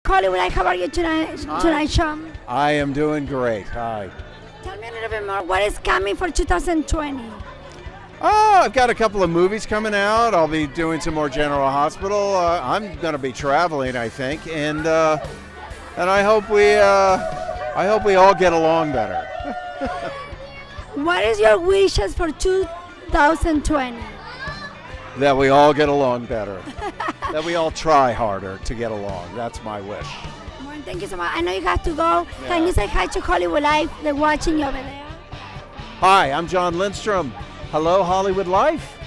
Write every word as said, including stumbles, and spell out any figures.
Hollywood Life. How are you tonight, tonight, Sean? I am doing great. Hi. Tell me a little bit more. What is coming for two thousand twenty? Oh, I've got a couple of movies coming out. I'll be doing some more General Hospital. Uh, I'm going to be traveling, I think, and uh, and I hope we uh, I hope we all get along better. What is your wishes for two thousand twenty? That we all get along better. That we all try harder to get along. That's my wish. Well, thank you so much. I know you have to go. Yeah. Can you say hi to Hollywood Life? They're watching you over there. Hi, I'm Jon Lindstrom. Hello, Hollywood Life.